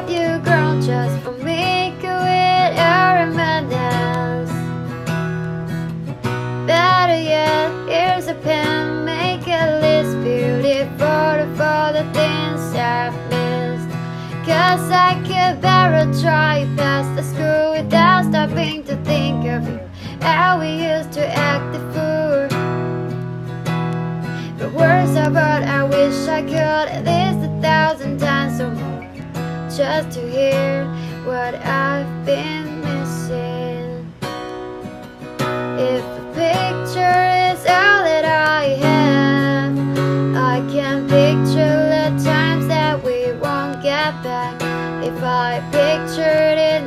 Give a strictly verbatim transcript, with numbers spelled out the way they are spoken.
hope you grown just for me with your reminiscence. Better yet, here's a pen, make a list, beautiful of all the things I've missed. Cause I could better try past the school without stopping to think of you, how we used to act the fool. The words about I wish I could at least a thousand times or more, just to hear what I've been missing. If a picture is all that I have, I can picture the times that we won't get back. If I pictured it